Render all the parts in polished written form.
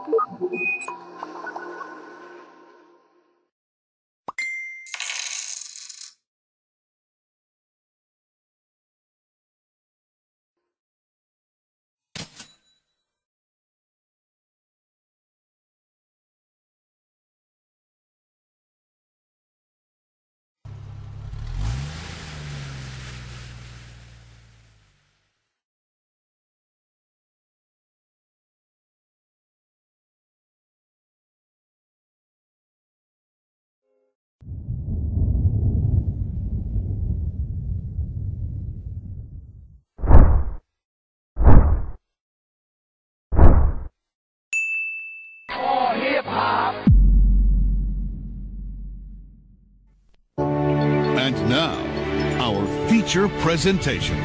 And now, our feature presentation.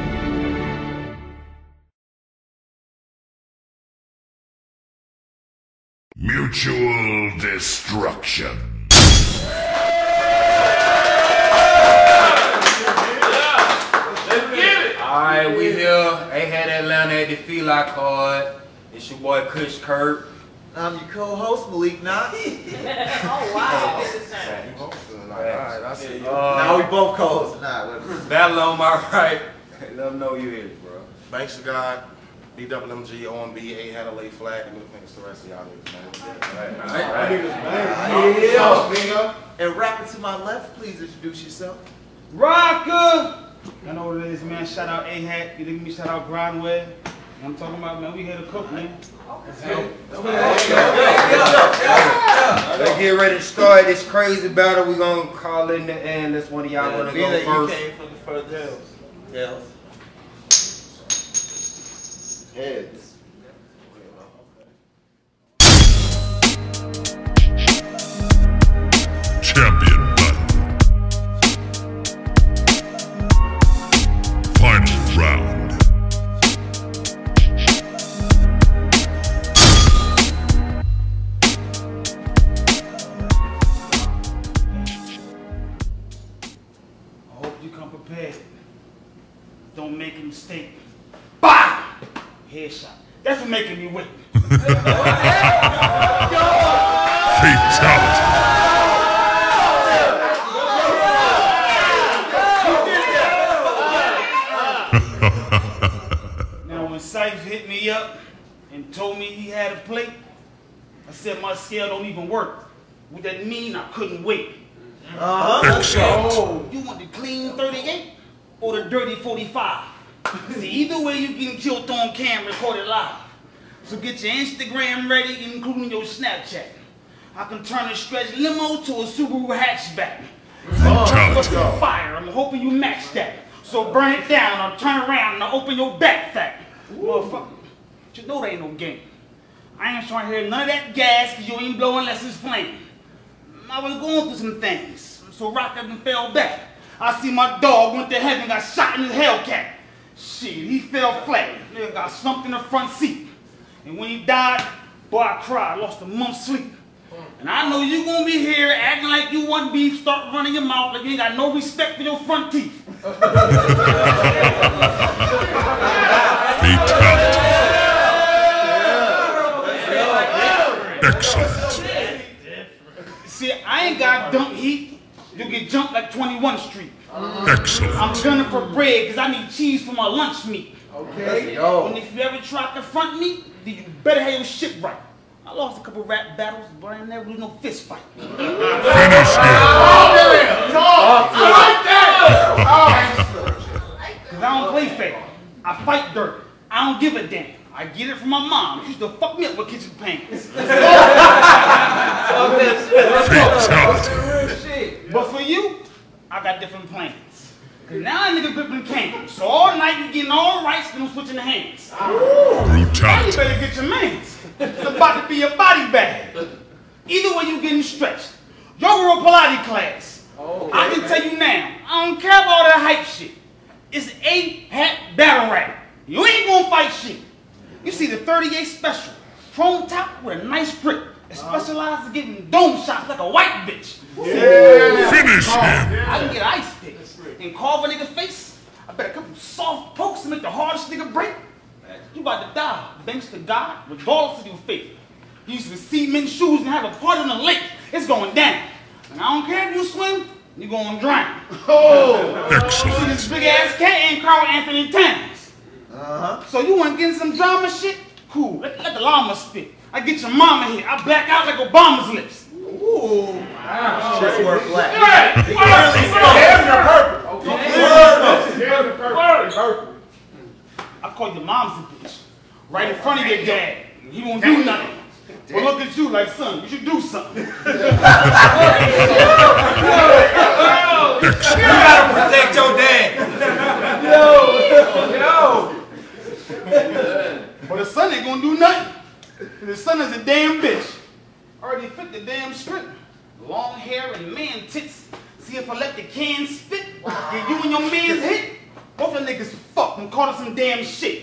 Mutual destruction. Alright, we here. Ahat Atlanta at the F.I.L.A card. It's your boy Kush Kurt. I'm your co-host, Malik Knox. Oh, wow. Alright, I see you. Now we both co-hosts tonight. Battle on my right. Let them know you here, bro. BANXX DA God, D-DOCCA, OMB, Ahat, F.I.L.A, and thanks to the rest of y'all niggas, man. And rapping to my left, please introduce yourself. Rocca! I know what it is, man. Shout out Ahat. You dig me? Shout out Broadway. I'm talking about, man. We here to cook, man. Let's get ready to start this crazy battle. We're gonna call it in the end. That's one of y'all gonna go first. You came from the first tails. Heads. Champion battle. Final round. I hope you come prepared. Don't make a mistake. Bah! Headshot. That's what making me wait. Fatality. Now when Sipes hit me up and told me he had a plate, I said my scale don't even work. What that mean? I couldn't wait. Excellent. Oh, you want the clean 38 or the dirty 45? See, either way you getting killed on camera, recorded live. So get your Instagram ready, including your Snapchat. I can turn a stretch limo to a Subaru hatchback. Fatality. Fire, I'm hoping you match that. So burn it down, or turn around and I'll open your backpack. Motherfucker, you know there ain't no game. I ain't trying to hear none of that gas because you ain't blowing unless it's flame. I was going through some things, so Rock up and fell back. I see my dog went to heaven, got shot in his Hellcat. Shit, he fell flat. Nigga got slumped in the front seat. And when he died, boy, I cried, lost a month's sleep. And I know you gonna be here acting like you want beef, start running your mouth like you ain't got no respect for your front teeth. Fatality. Excellent. See, I ain't got dump heat. You get jumped like 21st Street. Excellent. I'm gunning for bread because I need cheese for my lunch meat. Okay. Yo. And if you ever try to confront me, then you better have your shit right. I lost a couple rap battles, but I ain't never lose no fist fight. Finish him. Because I don't play fair. I fight dirty. I don't give a damn. I get it from my mom. She used to fuck me up with kitchen pans. Fatality. But for you, I got different plans. Cause now a nigga gripping cans. So all night you getting all rights, then I'm switching the hands. Now you Brutality. better get your mans. It's about to be a body bag. Either way you getting stretched. Your girl Pilates class. I can tell you now, I don't care about all that hype shit. It's Ahat battle rap. You ain't gonna fight shit. You see the 38 special, chrome top with a nice grip. It specializes in getting dome shots like a white bitch. Finish him. I can get ice pick and carve a nigga face. I bet a couple soft pokes to make the hardest nigga break. You about to die, BANXX DA God, regardless of your faith. use some cement shoes and have a party on the lake. It's going down. And I don't care if you swim, you're going to drown. Oh! Excellent. See, this big ass cat ain't Carl Anthony Towns. So you want to get in some drama shit? Cool. Let the llama spit. I get your mama here. I black out like Obama's lips. Ooh. Just work black. I call your mom's a bitch. Right in front of your dad. He won't do nothing. Well, look at you like, son, you should do something. You gotta protect your dad. But the son ain't gonna do nothing. The son is a damn bitch. Already fit the damn script. Long hair and man tits. See if I let the can spit. Get you and your man's hit. Both of the niggas fucked and caught us some damn shit.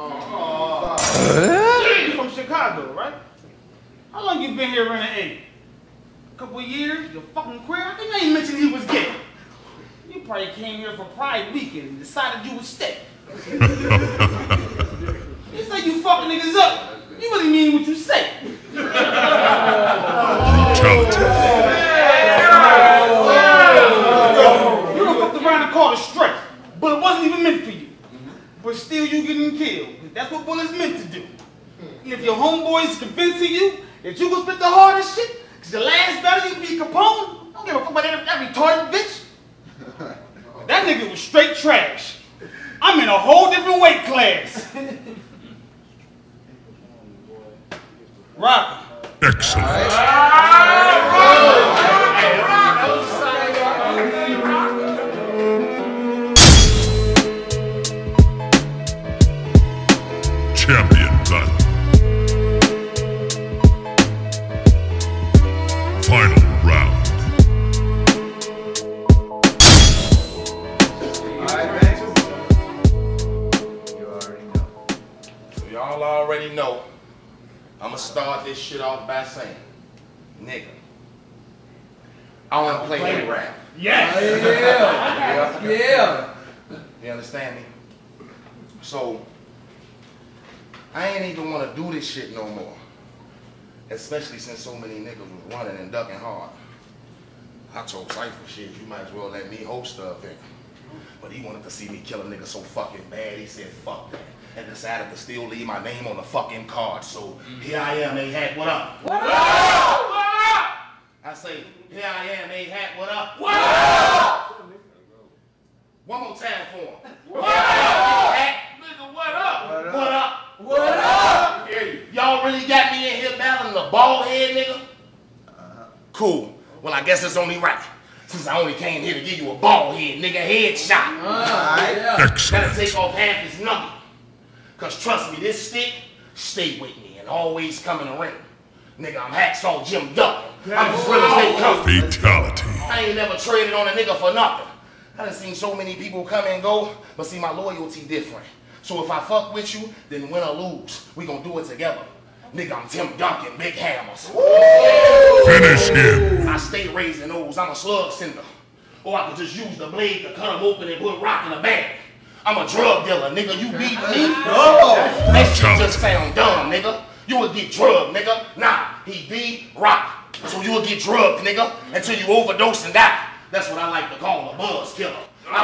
You from Chicago, right? How long you been here running A? A couple of years? You're fucking queer? How come you ain't mentioned he was gay? You probably came here for Pride Weekend and decided you would stay. You say you fucking niggas up. You really mean what you say. Brutality. You done fucked around and called it straight, but it wasn't even meant for you. But still you getting killed. That's what bullets meant to do. And if your homeboys convincing you that you gonna spit the hardest shit, cause the last battle you beat Capone, I don't give a fuck about that retarded bitch. That nigga was straight trash. I'm in a whole different weight class. Rock. Excellent. Champion battle. Final round. So y'all already know. I'ma start this shit off by saying, nigga, I wanna play that rap. Yes. Yeah. You understand me? So, I ain't even wanna do this shit no more. Especially since so many niggas was running and ducking hard. I told Cypher, shit, you might as well let me host the event. But he wanted to see me kill a nigga so fucking bad, he said, fuck that. And decided to still leave my name on the fucking card. So, here I am, Ahat, what up? What up? I say, here I am, Ahat, what up? What up? One more time for him. What up? Ahat, nigga, what up? What up? What up? Y'all really got me in here battling the bald head nigga? Cool. Well, I guess it's only right. Since I only came here to give you a bald head nigga headshot. Gotta take off half his number. Cause trust me, this stick stay with me and always come in the ring. Nigga, I'm Hacksaw Jim Duck. I'm as real as they come. Fatality. I ain't never traded on a nigga for nothing. I done seen so many people come and go, but see, my loyalty different. So if I fuck with you, then win or lose, we gon' do it together. Nigga, I'm Tim Duncan, big hammers. Finish him. I stay raising those, I'm a slug sender. Or I could just use the blade to cut them open and put rock in the bag. I'm a drug dealer, nigga, you beat me? That shit just sound dumb, nigga. You would get drugged, nigga. Nah, he D-Rocca. So you would get drugged, nigga, until you overdose and die. That's what I like to call a buzz killer.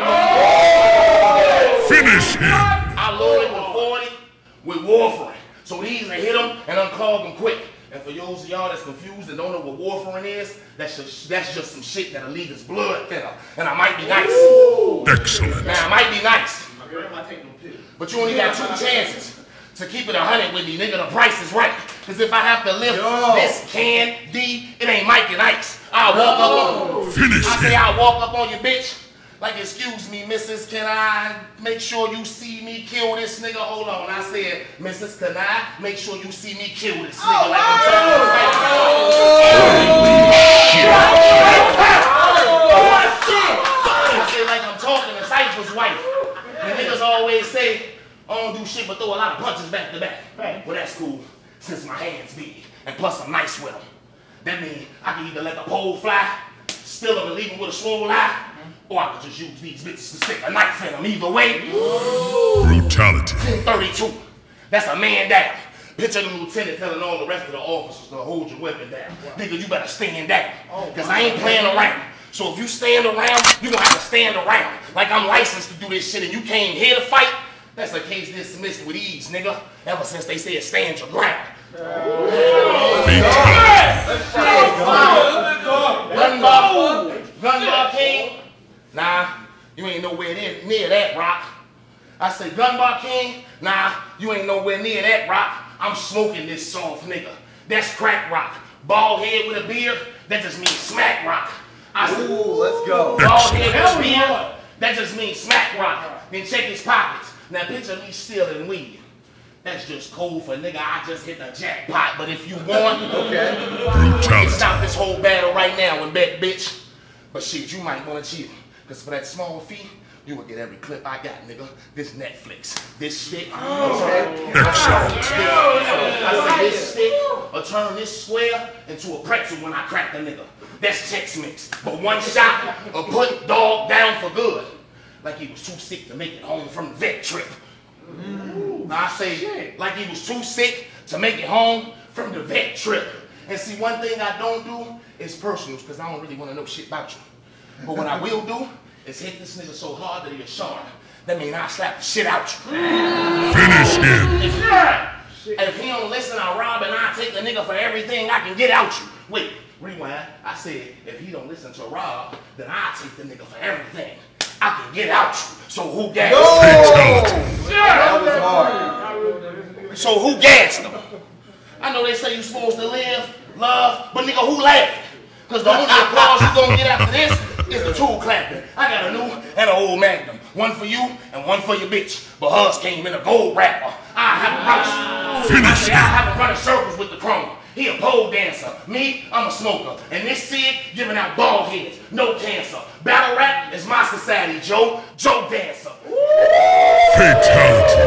Finish him. I loaded with 40 with warfarin. So these are hit them and unclog them quick. And for those of y'all that's confused and don't know what warfarin is, that's just some shit that'll leave his blood thinner. And I might be nice. Excellent. Man, I might be nice. But you only got 2 chances to keep it 100 with me, nigga. The price is right. Cause if I have to lift this can D, it ain't Mike and Ike's. I'll walk up on you. Finish I say him. I'll walk up on you, bitch. Like, excuse me, missus, can I make sure you see me kill this nigga? Hold on. I said, missus, can I make sure you see me kill this nigga? Like I'm telling I said, like I'm talking to Cypher's wife. The niggas always say, I don't do shit but throw a lot of punches back to back. Well, that's cool, since my hands big, and plus I'm nice with them. That means I can either let the pole fly, steal them and leave them with a swole eye, or I could just use these bitches to stick a knife in them. Either way, Brutality. 32. That's a man down. Picture the lieutenant telling all the rest of the officers to hold your weapon down. Nigga, you better stand down. Because I ain't playing around. So if you stand around, you gonna have to stand around. Like I'm licensed to do this shit and you came here to fight, that's a case dismissed with ease, nigga. Ever since they said stand your ground. Gunbar King? Nah, you ain't nowhere near that, Rock. I say Gunbar King? Nah, you ain't nowhere near that, Rock. I'm smoking this soft nigga. That's crack rock. Bald head with a beard, that just means smack rock. Ooh, let's go. Bald head with a beard, that just means smack rock. Then check his pockets. Now picture me stealing weed. That's just cold for nigga, I just hit the jackpot. But if you want, okay, you can stop this whole battle right now and bet, bitch. But shit, you might want to cheat. Because for that small fee, you will get every clip I got, nigga. This Netflix, this stick, I say this stick, or turn this square into a pretzel when I crack the nigga. That's Chex Mix. But one shot, or put dog down for good. Like he was too sick to make it home from the vet trip. I say, like he was too sick to make it home from the vet trip. And see, one thing I don't do is personals, because I don't really want to know shit about you. But what I will do is hit this nigga so hard that he'll shard. That means I slap the shit out you. Finish him. If he don't listen, I'll rob and I'll take the nigga for everything I can get out you. Wait, rewind. I said, if he don't listen to Rob, then I'll take the nigga for everything I can get out you. So who gassed him? That was hard. So who gassed him? I know they say you supposed to live, love, but nigga, who laughing? Because the only applause you gonna get after this is the tool clapping. I got a new and an old Magnum. One for you and one for your bitch. But hers came in a gold wrapper. I have a running circles with the chrome. He a pole dancer. Me, I'm a smoker. And this Sid giving out bald heads. No cancer. Battle rap is my society, Joe. Joe dancer. Fatality.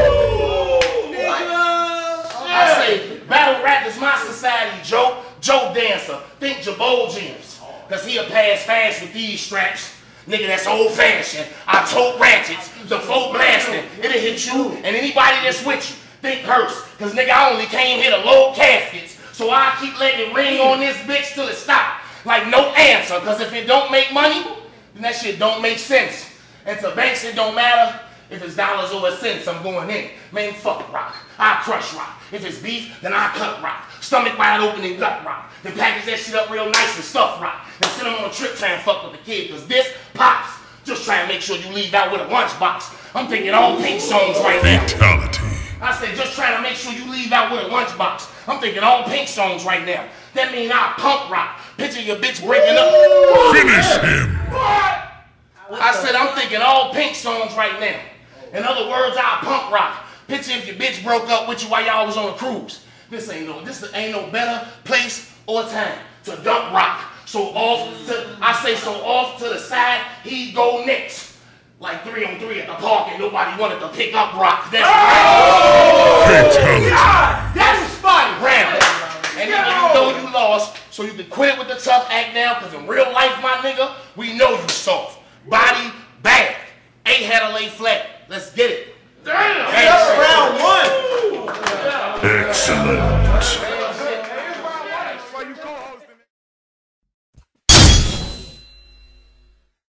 I say, battle rap is my society, Joe. Joe dancer. Think Jabot James. Cause he'll pass fast with these straps. Nigga, that's old fashioned. I tote ratchets. The flow blasting. It'll hit you and anybody that's with you. Think hearse. Cause nigga, I only came here to load caskets. So I keep letting it ring on this bitch till it stop. Like no answer. Cause if it don't make money, then that shit don't make sense. And to BANXX it don't matter. If it's dollars or cents, I'm going in. Man, fuck rock. I crush rock. If it's beef, then I cut rock. Stomach wide open and gut rock. Then package that shit up real nice and stuff rock. And send them on a trip trying to fuck with the kid. Cause this pops. Just trying to make sure you leave out with a lunchbox. I'm thinking all pink songs right now. Fatality. I said just trying to make sure you leave out with a lunchbox. I'm thinking all pink songs right now. That mean I punk rock. Picture your bitch breaking up. Finish him. I said I'm thinking all pink songs right now. In other words, I punk rock. Picture if your bitch broke up with you while y'all was on a cruise. This ain't no better place or time to dump rock. So off to the side, he go next. Like 3-on-3 at the park and nobody wanted to pick up rock. That's Fatality. that's spotty round. And then you know you lost, so you can quit with the tough act now, because in real life, my nigga, we know you soft. Body bad. Ain't had to lay flat. Let's get it. Damn! That's round one! Excellent.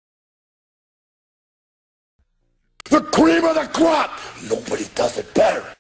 The cream of the crop! Nobody does it better.